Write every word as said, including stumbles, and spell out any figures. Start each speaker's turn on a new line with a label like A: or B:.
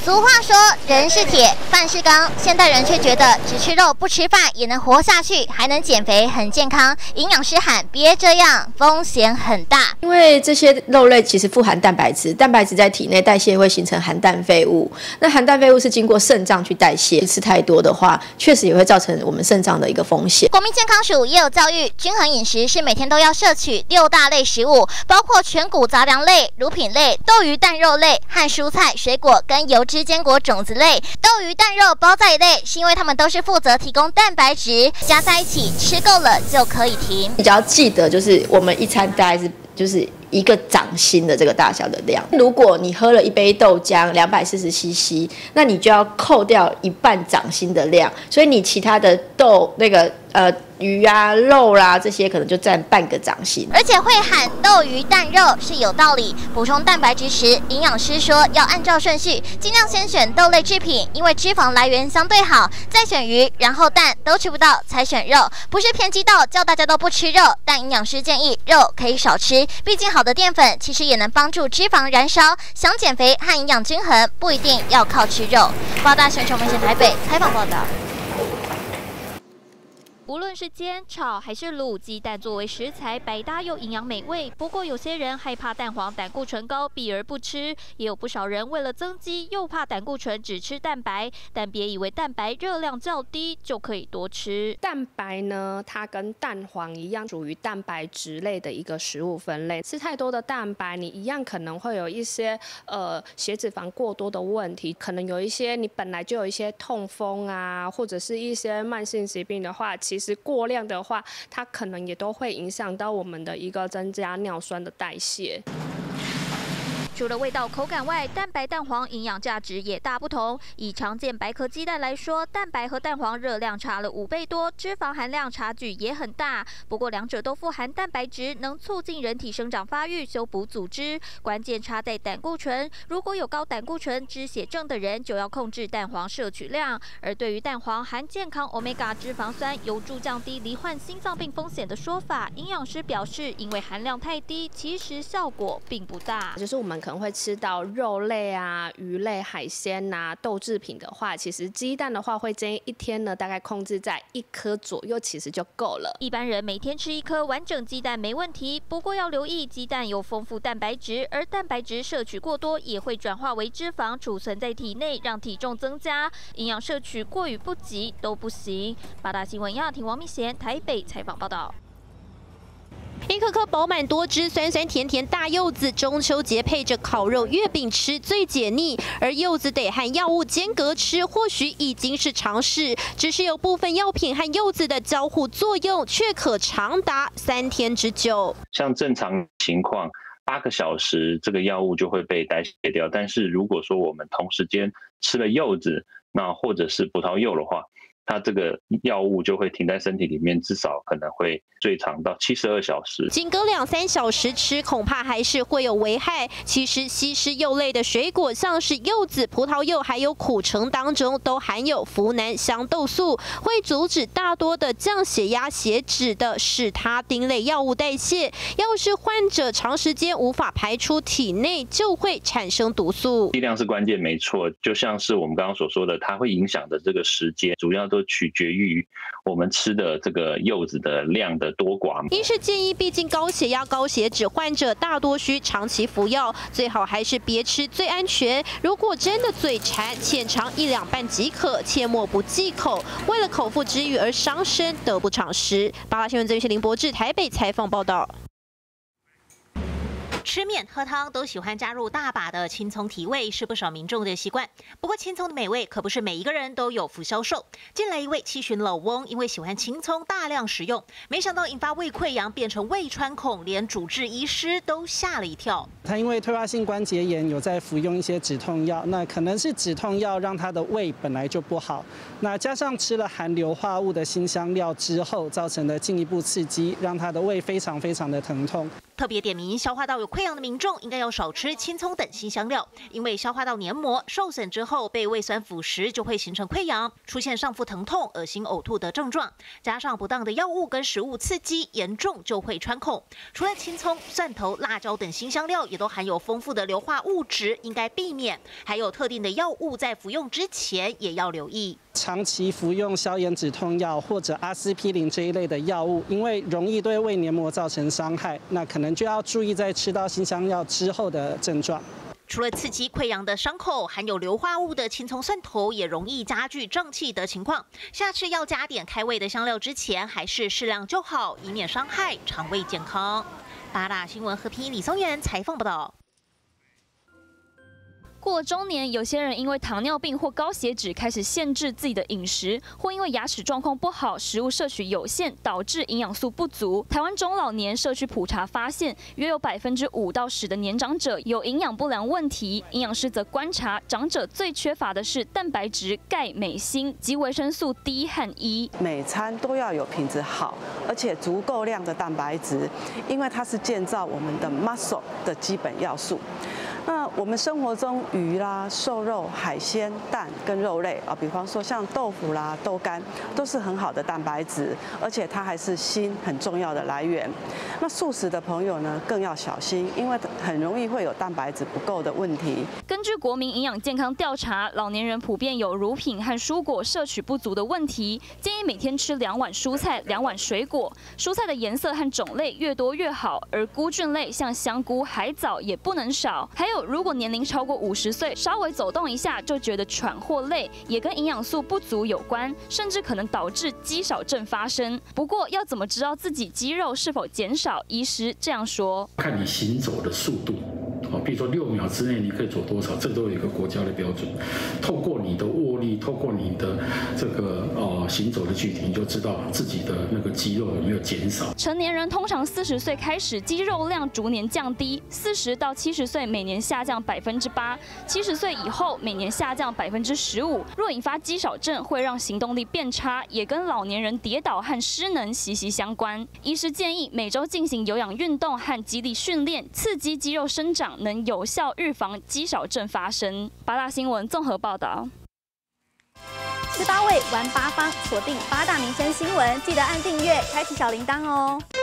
A: 俗话说，人是铁，饭是钢，现代人却觉得只吃肉不吃饭也能活下去，还能减肥很健康。营养师喊别这样，风险很大。
B: 因为这些肉类其实富含蛋白质，蛋白质在体内代谢会形成含氮废物，那含氮废物是经过肾脏去代谢，吃太多的话，确实也会造成我们肾脏的一个风险。
A: 国民健康署也有教育，均衡饮食是每天都要摄取六大类食物，包括全谷杂粮类、乳品类、豆鱼蛋肉类和蔬菜、水果跟油脂坚果种子类。豆鱼蛋肉包在一类，是因为它们都是负责提供蛋白质，加在一起吃够了就可以停。
B: 你只要记得，就是我们一餐大概是就是一个掌心的这个大小的量。如果你喝了一杯豆浆两百四十 C C， 那你就要扣掉一半掌心的量，所以你其他的豆那个呃鱼啊、肉啦、啊、这些可能就占半个掌心。
A: 而且会喊豆鱼蛋肉是有道理。补充蛋白质时，营养师说要按照顺序，尽量先选豆类制品，因为脂肪来源相对好，再选鱼，然后蛋都吃不到才选肉。不是偏激到叫大家都不吃肉，但营养师建议肉可以少吃，毕竟好的淀粉其实也能帮助脂肪燃烧。想减肥和营养均衡，不一定要靠吃肉。八大选手门线台北采访报道。
C: 无论是煎、炒还是卤，鸡蛋作为食材，百搭又营养美味。不过有些人害怕蛋黄胆固醇高，避而不吃；也有不少人为了增肌，又怕胆固醇，只吃蛋白。但别以为蛋白热量较低就可以多吃。
D: 蛋白呢，它跟蛋黄一样，属于蛋白质类的一个食物分类。吃太多的蛋白，你一样可能会有一些呃血脂肪过多的问题，可能有一些你本来就有一些痛风啊，或者是一些慢性疾病的话，其实。其实过量的话，它可能也都会影响到我们的一个增加尿酸的代谢。
C: 除了味道、口感外，蛋白、蛋黄营养价值也大不同。以常见白壳鸡蛋来说，蛋白和蛋黄热量差了五倍多，脂肪含量差距也很大。不过两者都富含蛋白质，能促进人体生长发育、修补组织。关键差在胆固醇，如果有高胆固醇、脂血症的人，就要控制蛋黄摄取量。而对于蛋黄含健康 Omega 脂肪酸，有助降低罹患心脏病风险的说法，营养师表示，因为含量太低，其实效果并不大。
D: 就是我们可能会吃到肉类啊、鱼类、海鲜啊、豆制品的话，其实鸡蛋的话会建议一天呢大概控制在一颗左右，其实就够了。
C: 一般人每天吃一颗完整鸡蛋没问题，不过要留意鸡蛋有丰富蛋白质，而蛋白质摄取过多也会转化为脂肪，储存在体内，让体重增加。营养摄取过与不及都不行。八大新闻亚婷、王明贤台北采访报道。一颗颗饱满多汁、酸酸甜甜大柚子，中秋节配着烤肉、月饼吃最解腻。而柚子得和药物间隔吃，或许已经是常识，只是有部分药品和柚子的交互作用却可长达三天之久。
E: 像正常情况，八个小时这个药物就会被代谢掉。但是如果说我们同时间吃了柚子，那或者是葡萄柚的话，它这个药物就会停在身体里面，至少可能会最长到七十二小时。
C: 仅隔两三小时吃，恐怕还是会有危害。其实稀释柚类的水果，像是柚子、葡萄柚，还有苦橙当中，都含有呋喃香豆素，会阻止大多的降血压、血脂的使他汀类药物代谢。要是患者长时间无法排出体内，就会产生毒素。
E: 剂量是关键，没错。就像是我们刚刚所说的，它会影响的这个时间，主要都取决于我们吃的这个柚子的量的多寡。
C: 医师建议，毕竟高血压、高血脂患者大多需长期服药，最好还是别吃最安全。如果真的嘴馋，浅尝一两半即可，切莫不忌口，为了口腹之欲而伤身，得不偿失。八大新闻资讯林博志台北采访报道。
F: 吃面喝汤都喜欢加入大把的青葱提味，是不少民众的习惯。不过青葱的美味可不是每一个人都有福销售。近来一位七旬老翁，因为喜欢青葱大量食用，没想到引发胃溃疡，变成胃穿孔，连主治医师都吓了一跳。
G: 他因为退化性关节炎有在服用一些止痛药，那可能是止痛药让他的胃本来就不好，那加上吃了含硫化物的辛香料之后，造成的进一步刺激，让他的胃非常非常的疼痛。
F: 特别点名消化道有溃疡的民众，应该要少吃青葱等辛香料，因为消化道黏膜受损之后被胃酸腐蚀，就会形成溃疡，出现上腹疼痛、恶心、呕吐的症状。加上不当的药物跟食物刺激，严重就会穿孔。除了青葱、蒜头、辣椒等辛香料，也都含有丰富的硫化物质，应该避免。还有特定的药物在服用之前也要留意。
G: 长期服用消炎止痛药或者阿司匹林这一类的药物，因为容易对胃黏膜造成伤害，那可能就要注意在吃到辛香料之后的症状。
F: 除了刺激溃疡的伤口，含有硫化物的青葱、蒜头也容易加剧胀气的情况。下次要加点开胃的香料之前，还是适量就好，以免伤害肠胃健康。八大新闻和平李松元采访报道。
C: 过了中年，有些人因为糖尿病或高血脂开始限制自己的饮食，或因为牙齿状况不好，食物摄取有限，导致营养素不足。台湾中老年社区普查发现，约有百分之五到十的年长者有营养不良问题。营养师则观察，长者最缺乏的是蛋白质、钙、镁、锌及维生素 D 和 E。
H: 每餐都要有品质好，而且足够量的蛋白质，因为它是建造我们的 muscle 的基本要素。那我们生活中鱼啦、瘦肉、海鲜、蛋跟肉类啊，比方说像豆腐啦、豆干，都是很好的蛋白质，而且它还是锌很重要的来源。那素食的朋友呢，更要小心，因为很容易会有蛋白质不够的问题。
C: 根据国民营养健康调查，老年人普遍有乳品和蔬果摄取不足的问题，建议每天吃两碗蔬菜、两碗水果。蔬菜的颜色和种类越多越好，而菇菌类像香菇、海藻也不能少。还有，如果年龄超过五十岁，稍微走动一下就觉得喘或累，也跟营养素不足有关，甚至可能导致肌少症发生。不过，要怎么知道自己肌肉是否减少？医师这样说：
I: 看你行走的速度。好，比如说六秒之内你可以走多少，这都有一个国家的标准。透过你的握力，透过你的这个呃行走的距离，你就知道自己的那个肌肉有没有减少。
C: 成年人通常四十岁开始肌肉量逐年降低，四十到七十岁每年下降百分之八，七十岁以后每年下降百分之十五。若引发肌少症，会让行动力变差，也跟老年人跌倒和失能息息相关。医师建议每周进行有氧运动和肌力训练，刺激肌肉生长，能有效预防肌少症发生。八大新闻综合报道。
J: 十八位玩八方，锁定八大民生新闻，记得按订阅，开启小铃铛哦。